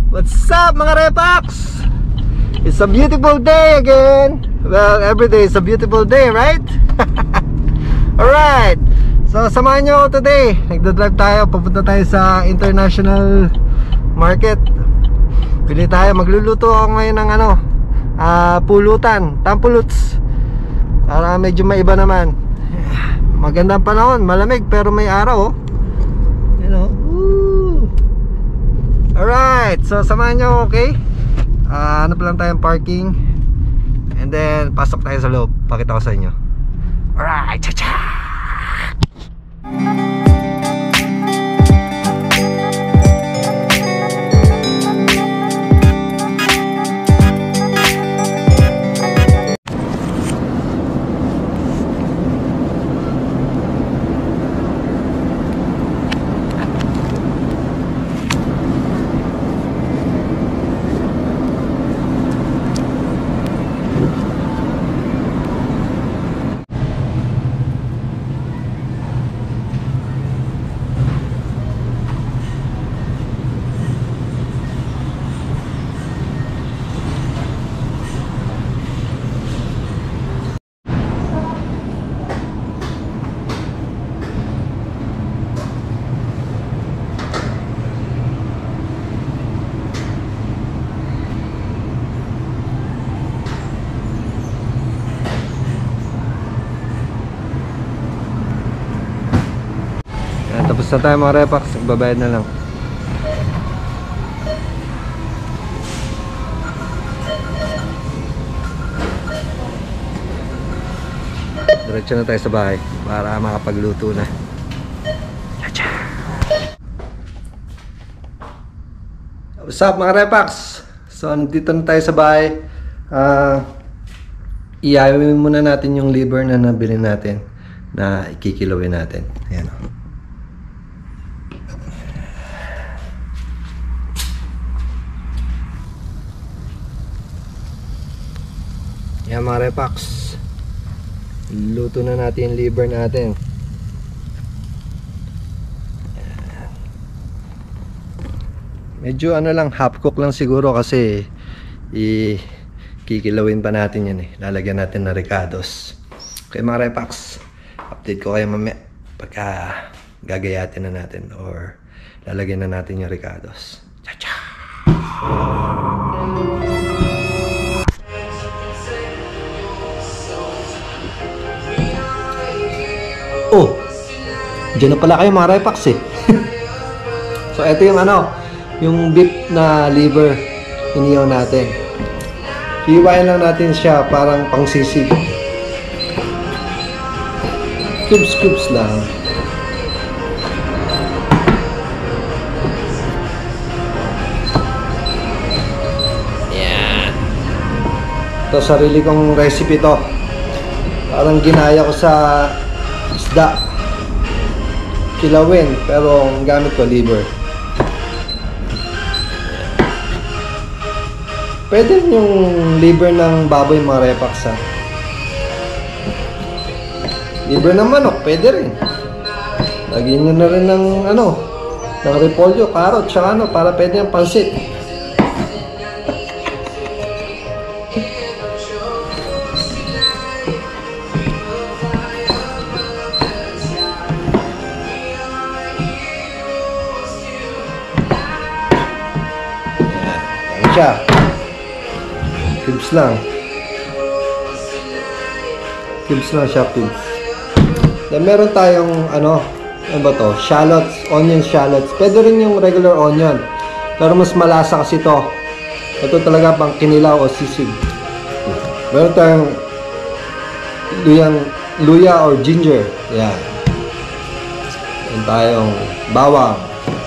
What's up mga Repax? It's a beautiful day again. Well, every day is a beautiful day, right? Alright. So samahan nyo ako today. Nagdadrive tayo, papunta tayo sa international market. Pili tayo, magluluto ako ngayon ng pulutan, tampuluts. Para medyo maiba naman. Magandang panahon, malamig pero may araw, oh. You know. Alright, so samahan nyo, okay? Hanap lang tayong parking. And then, pasok tayo sa loob. Pakita ko sa inyo. Alright, cha-cha! Tapos na tayo mga Repax, magbabayad na lang. Diretso na tayo sa bahay para makapagluto na. What's up mga Repax? So nandito na tayo sa bahay. Iayawin muna natin yung liver na nabili natin, na ikikilawin natin. Ayan o. Yan mga Repax, luto na natin yung liver natin. Medyo lang, half cook lang siguro kasi kikilawin pa natin yan eh. Lalagyan natin ng ricados. Okay mga Repax, update ko kayo mamaya pagka gagayatin na natin or lalagyan na natin yung ricados. Cha-cha! Oh, dyan na pala kayo mga Repax eh. So ito yung yung beef na liver, iniyaw natin. Hiwain lang natin siya parang pangsisig. Cubes lang. Yan. Ito sarili kong recipe to. Parang ginaya ko sa isda, kilawin, pero ang gamit ko liver. Pwede rin yung liver ng baboy mga Repax ha. Liver ng manok, pwede rin. Lagyan nyo na rin ng ng repolyo, carrot, tsaka para pwede yung pansit. Cubes lang. Cubes lang siya, cubes. Then meron tayong ano ba to? Shallots, onion shallots. Pwede rin yung regular onion. Pero mas malasa kasi to. Ito talaga pang kinilaw o sisig. Meron tayong luya or ginger. Yan. Meron tayong bawang.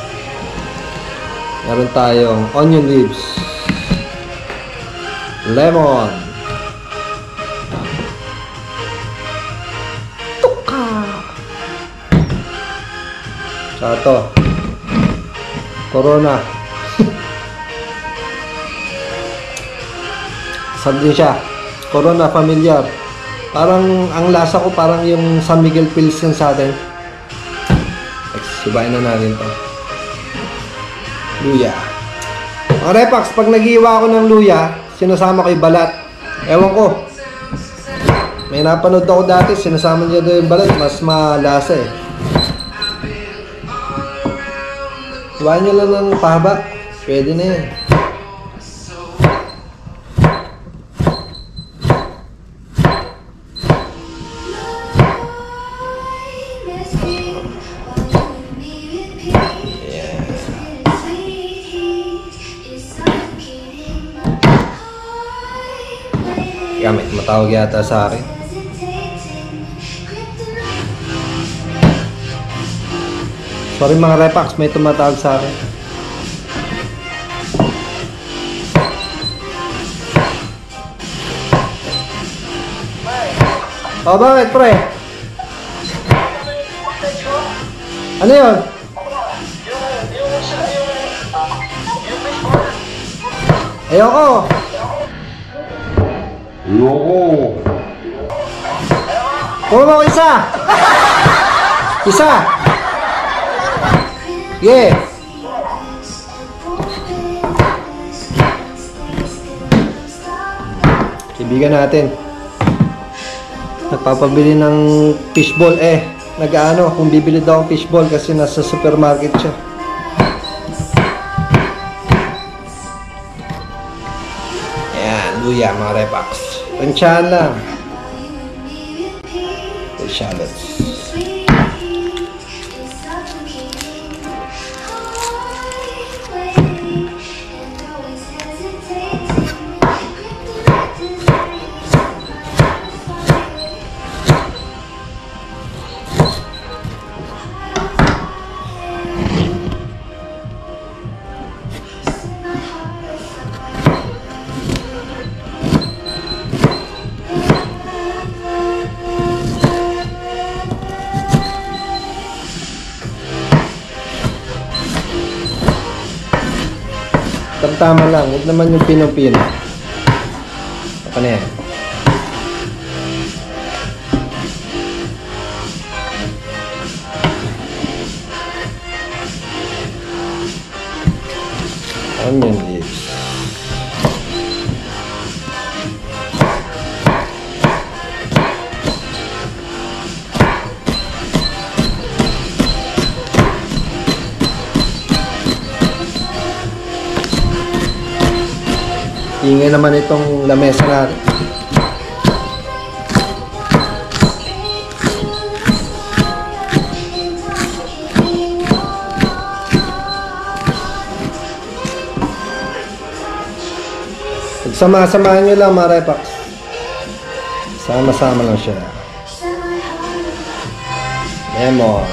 Meron tayong onion leaves. Lemon. Tuka. Tsaka ito. Corona. Sarap din siya. Corona familiar. Parang ang lasa ko parang yung San Miguel Pilsen sa atin. Subayin na natin to. Luya. Mga Repax, pag nag-iiwa ako ng luya, sinasama ko yung balat. Ewan ko. May napanood ako dati, sinasama niya doon yung balat, mas malasa eh. Iwain nyo lang ng pahaba. Pwede na yan. May tumatawag yata sa akin. Sorry mga Repax, may tumatawag sa akin. Oh, bakit pre? Ano yun? Ayoko. Kuha mo isa. Isa. Yeah. Kaibigan natin. Nagpapabili ng fishball nag-ano, kung bibili daw ang fishball kasi nasa supermarket siya. Ayan, luya mga Repax. Tansyahan lang. The shallots. Tama lang, huwag naman yung pinong-pino. Apa na yan? Onion leaves. Ingay naman itong lamesa natin. Pagsama-samahan nyo lang mga Repax. Sama-sama lang siya. Lemon.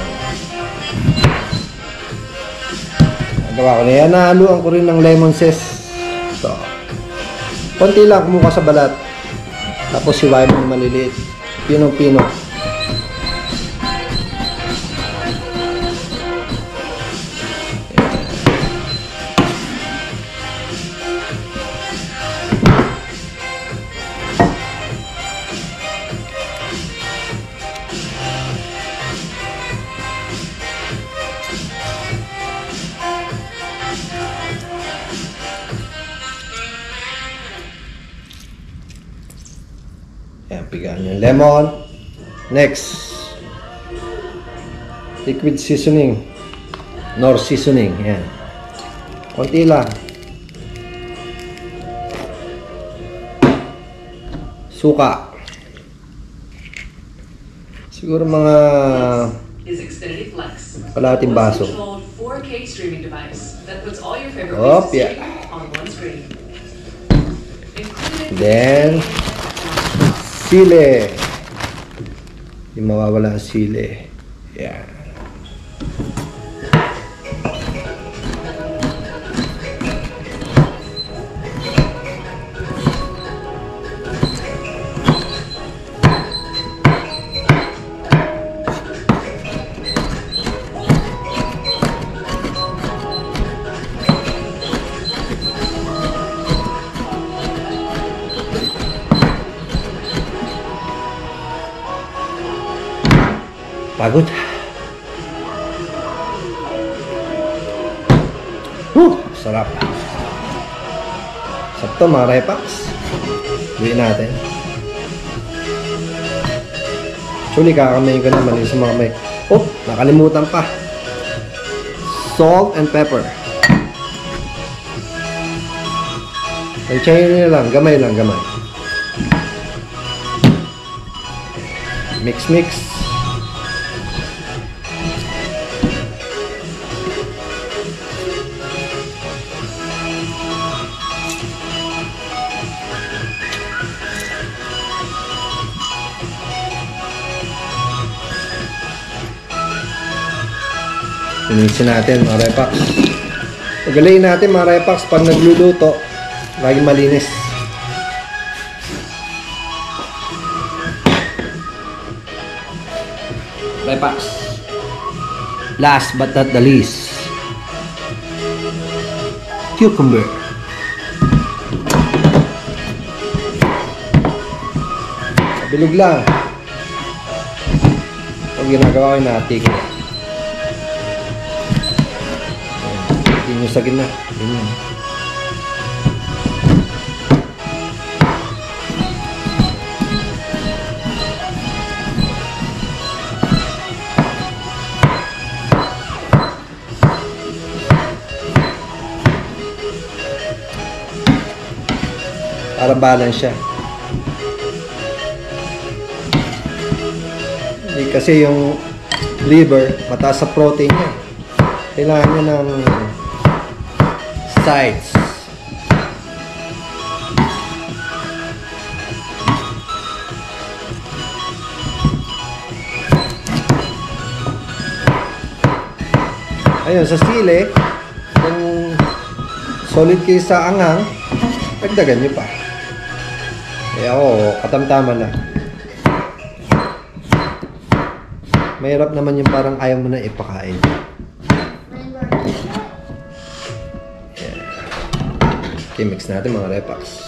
Nagawa ko na yan. Nahaluan ko rin ng lemon zest. Ito. Konti lang kumuha sa balat. Tapos siwain mo maliliit. Pinong-pino. Ayan, pigaan yung lemon. Next, liquid seasoning, nor seasoning. Ayan, konti lang. Suka, siguro mga kalahating baso. Oh, yeah. Then sili. Hindi mawawala ang sili. Yan. Pagod. Sarap. Sakto mga repax. Buhin natin. Actually, kakamayin ko na. Malinis mga kamay. Oh, nakalimutan pa. Salt and pepper. Tansyahin nyo lang. Gamay lang, gamay. Mix, mix. Linisin natin mga repax. Pagalayin natin mga repax pag nagluluto, lagi malinis. Repax. Last but not the least, cucumber. Bilog lang. Pag ginagawa ko, natigil. Nyo sa gitna. Ganyan. Para balance siya. Hindi kasi yung liver, mataas sa protein niya. Kailangan niya ng sides. Ayun, sa sili, kung solid kayo sa anghang, dagdagan nyo pa. Kaya ako, katamtaman lang. Mahirap naman yung parang ayaw mo na ipakain. Okay, mix natin mga repax.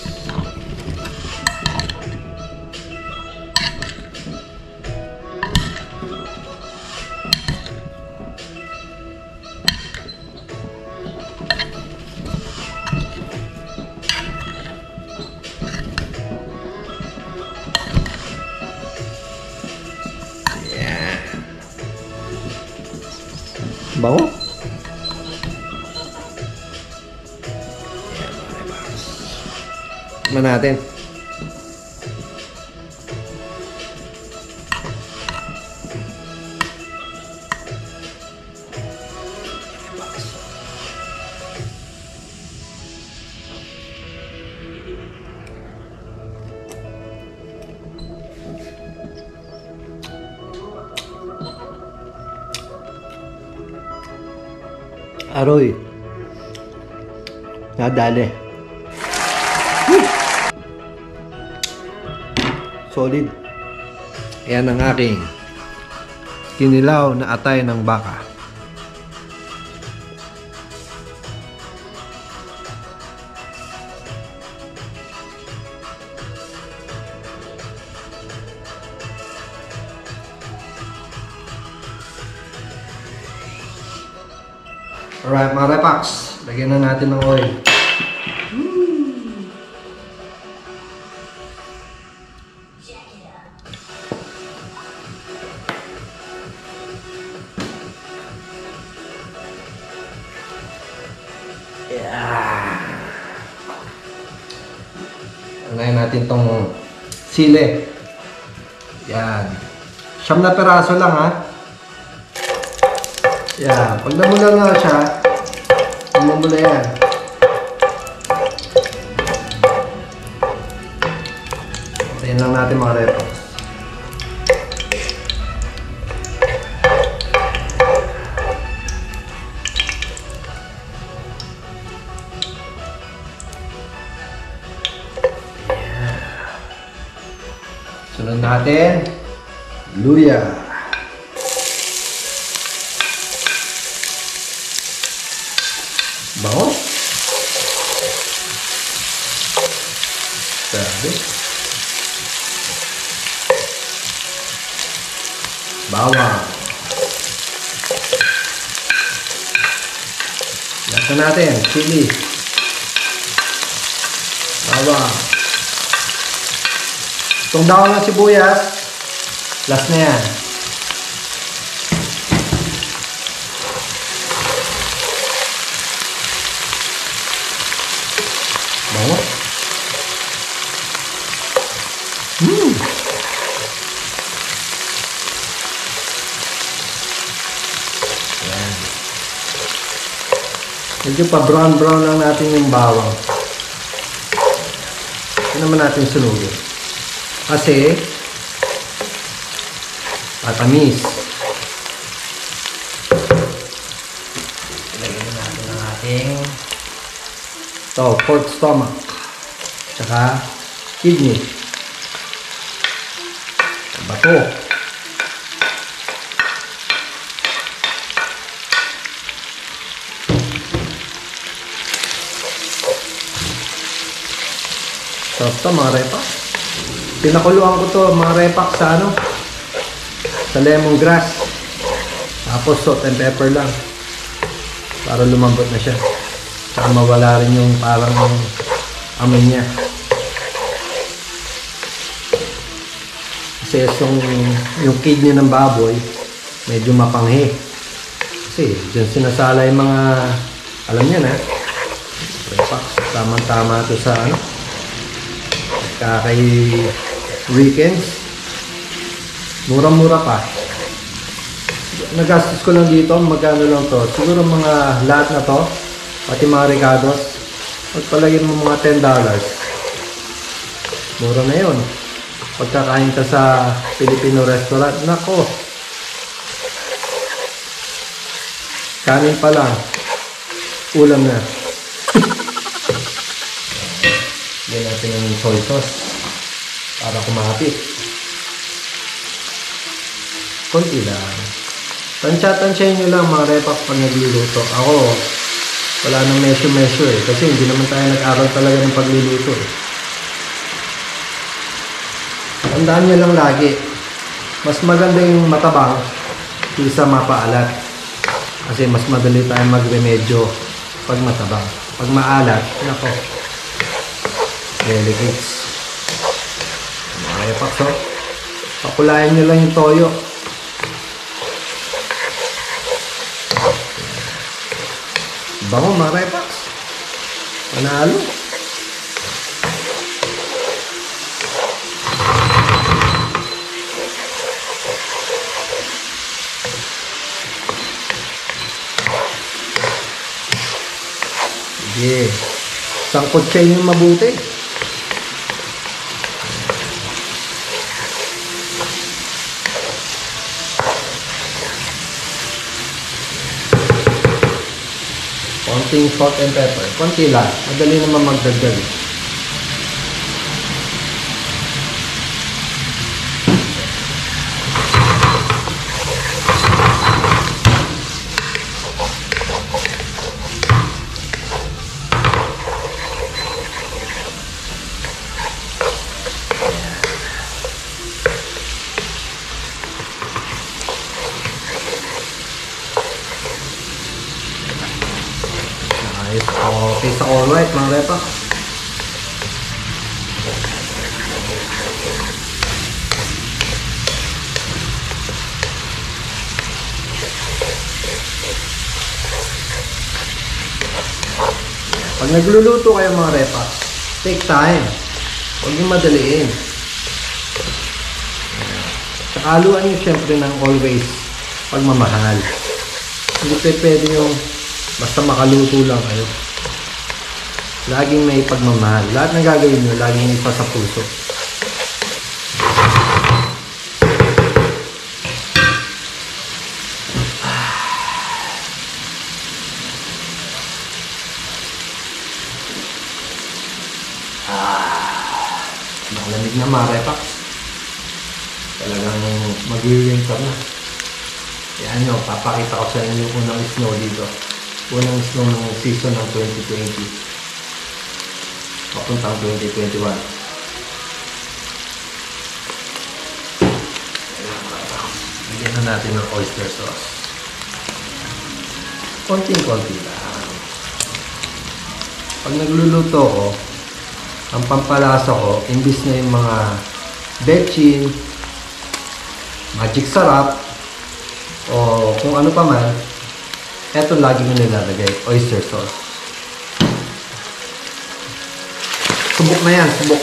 Yeah. Bango? Natin. Aroy. Nadali. Solid. Yan ang aking kinilaw na atay ng baka. Alright mga repax, lagyan na natin ng oil. Unahin natin tong sili. Yan. 9 na peraso lang ha. Yan. Pag namula nga siya, namumula yan. Ayan lang natin mga repo. Sunod natin, luya. Bango. Sabi. Bawang. Lasa natin, chili. bawang. Itong dahon ng sibuyas, last na yan. Bango. Yan. Medyo pa brown lang natin yung bawang. Ito naman natin sunugin. Kasi matamis. Ilagyan na natin ang ating pork stomach. Tsaka kidney. Bato. Sarap to mga repak. Pinakuluan ko to mga repak sa sa lemongrass. Tapos salt and pepper lang. Para lumambot na siya. Tsaka mawala rin yung parang amoy niya. Kasi yung kidney ng baboy medyo mapanghi. Kasi dyan sinasala yung mga, alam niya na, repak. Tama-tama to sa kay weekends. Mura-mura pa. Nagastos ko lang dito, magkano lang to. Siguro mga lahat na to, pati mga ricados, pagpalagyan mo mga $10. Mura na yun. Pagkakain ka sa Filipino restaurant, nako. Kanin pa lang, ulam na. Yan natin yung soy sauce para kumapit. Konti lang. Tansya-tansyahin nyo lang mga repak pag nagluluto. Ako, wala nang measure kasi hindi naman tayo nag-aral talaga ng pagluluto. Tandaan nyo lang lagi, mas maganda yung matabang kaysa mapaalat. Kasi mas madali tayong magremedyo pag matabang. Pag maalat, nako, delicates. Mga repak, so pakulayan nyo lang yung toyo. Bango mga repak. Panalo. Sige. Sangkot siya yung mabuti. Konting salt and pepper. Konti lang. Madali naman magdagdag. Okay, so alright mga repak. Pag nagluluto kayo mga repak, take time. Huwag yung madaliin. Haluan nyo syempre ng always pagmamahal. Hindi pwede yung basta makaluto lang kayo. Laging may pagmamahal. Lahat ng gagawin nyo, laging ipa sa puso. Malamig na mga repak. Talagang mag-iwing ka na. Yan nyo, papakita ko sa inyo yung unang snow dito. Unang snow ng season ng 2020. Papuntang 2021. Bigyan na natin ng oyster sauce. Konting-konti lang. Pag nagluluto ko, ang pampalasa ko, imbis na yung mga betchin, magic sarap, o kung ano pa man, eto lagi ko nilalagay, oyster sauce. Subok na yan, subok.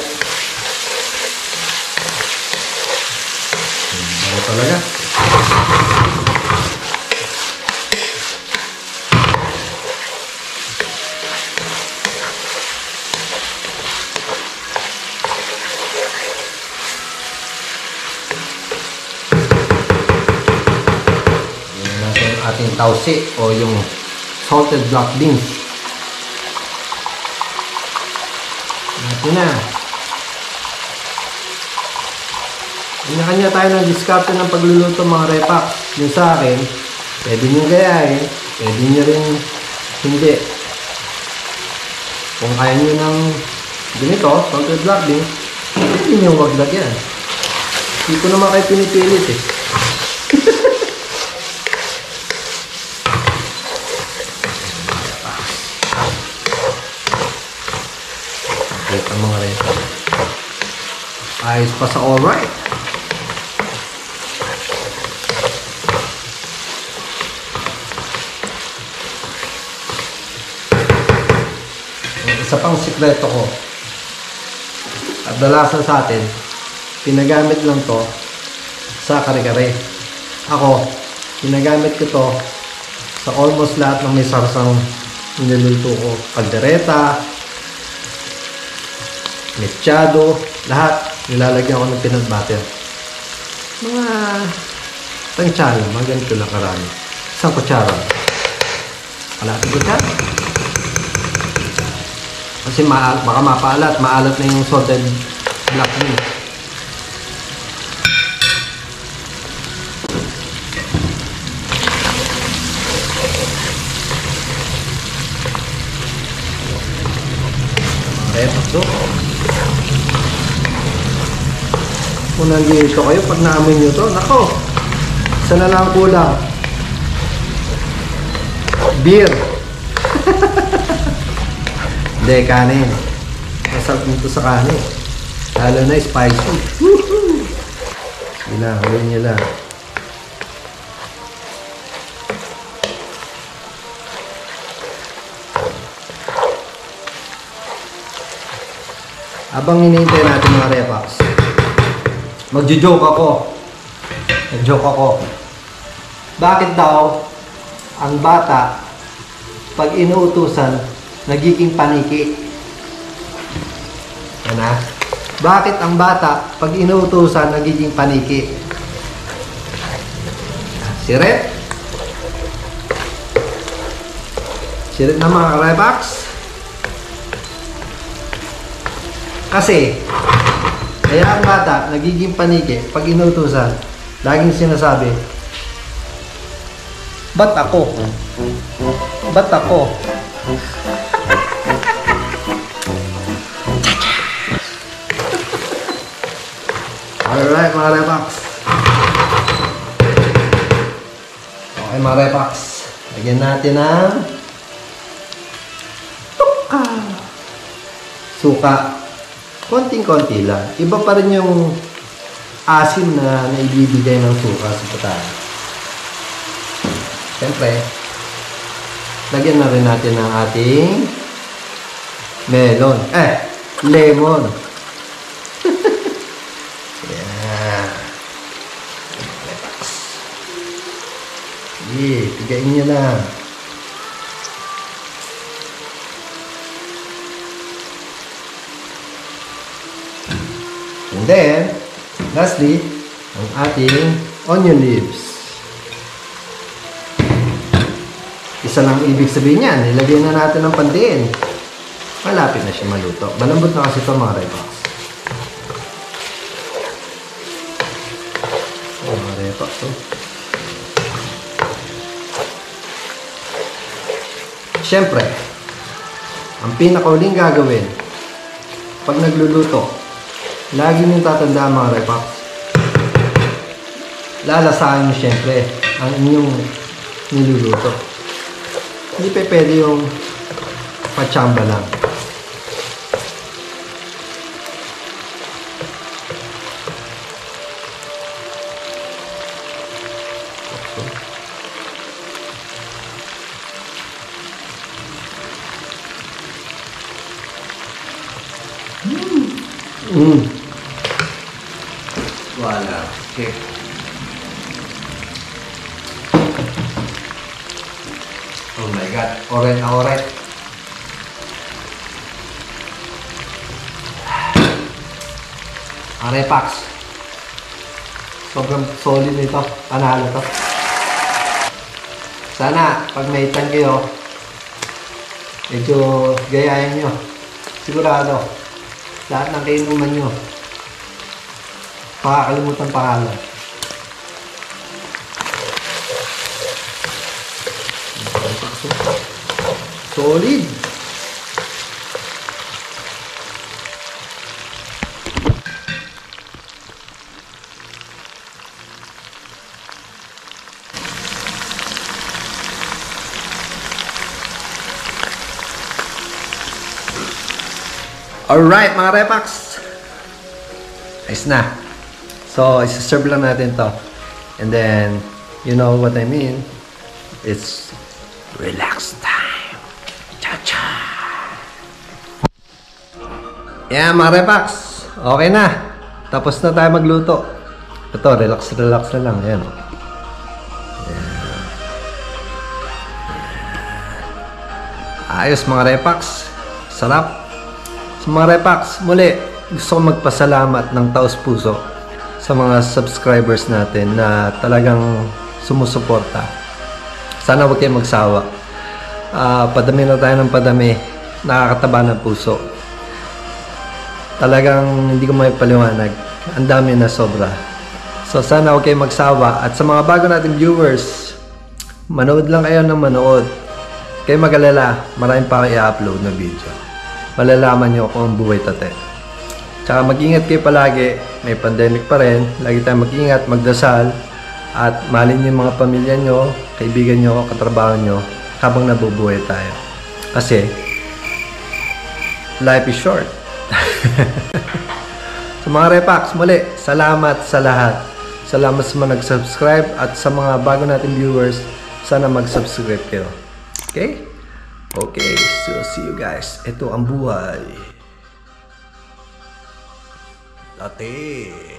Ano talaga? Ating tausi o yung salted black beans. Ito na. Kanya-kanya tayo ng diskarte ng pagluluto mga repak. Yung sa akin, pwede nyo gayahin, pwede nyo rin hindi. Kung kaya nyo ng ganito, salted black beans, pwede nyo wag lagyan. Hindi ko naman kayo pinipilit eh. Ang mga repa. Ayos pa sa alright. Isa pang sikreto ko. At dalasan sa atin, pinagamit lang to sa kare-kare. Ako, pinagamit ko to sa almost lahat ng may sarsang niluluto ko. Kaldereta, mechado, lahat nilalagyan ko ng peanut butter. Mga tansya, mga ganito lang karami. Isang kutsara. Kalating kutsara. Kasi baka mapaalat. Maalat na yung salted black beans. Repak to. Kung nandito kayo, pag naamoy nyo to, nako, isa na lang kulang. Beer. Hindi, kanin. Masarap nito sa kanin. Lalo na spicy. Woohoo! Yun lang, huwag nyo lang. Habang hinihintay natin mga repax, magjo-joke ako. Nag-joke ako. Bakit daw ang bata pag inuutusan nagiging paniki? Yan na. Bakit ang bata pag inuutusan nagiging paniki? Siret. Siret na mga repax. Kasi kaya ang bata nagiging paniki pag inutusan, laging sinasabi, ba't ako? Ba't ako? Alright mga repax. Okay mga repax, lagyan natin ng suka. Konting-konti lang. Iba pa rin yung asim na naibibigay ng suka sa putahe. Siyempre, lagyan na rin natin ng ating melon. Lemon. Yan. Pigain nyo lang. And then, lastly, ang ating onion leaves. Isa lang ibig sabihin yan. Nilagyan na natin ng pandiin. Malapit na siya maluto. Malambot na kasi ito mga repax. Mga repax. Siyempre, ang pinakauling gagawin pag nagluluto, lagi niyong tatandaan mga repax, lalasahan niyo siyempre ang inyong niluluto. Hindi pa pwede yung pachamba lang. Wala. Okay. Oh my God. Oren na oren. Arepax. Sobrang solid nito. Panalo to. Sana, pag may tan kayo, medyo gayahin nyo. Sigurado. Lahat ng kainuman nyo. Pakakalimutan pangalan. Solid. Alright mga Repax, ayos na. So isa-serve lang natin to. And then, you know what I mean, it's relax time. Cha-cha. Yeah mga Repax, okay na. Tapos na tayo magluto. Ito, relax na lang. Ayan. Ayos mga Repax, sarap. Mga Repax, muli gusto ko magpasalamat ng taos puso sa mga subscribers natin na talagang sumusuporta. Sana huwag kayong magsawa. Padami na tayo ng padami, nakakataba ng puso. Talagang hindi ko may paliwanag. Ang dami na sobra. So sana huwag kayong magsawa. At sa mga bago nating viewers, manood lang kayo ng manood. Kayo mag-alala, maraming pa kayo i-upload na video. Malalaman nyo kung ang buhay tate. Tsaka mag-ingat kayo palagi. May pandemic pa rin. Lagi tayong mag-ingat, magdasal. At mahalin nyo yung mga pamilya nyo, kaibigan nyo, katrabaho nyo habang nabubuhay tayo. Kasi life is short. Sa mga Repax, muli, salamat sa lahat. Salamat sa mga nag-subscribe at sa mga bago nating viewers, sana mag-subscribe kayo. Okay? Okay, so see you guys. Ito ang buhay. Dati.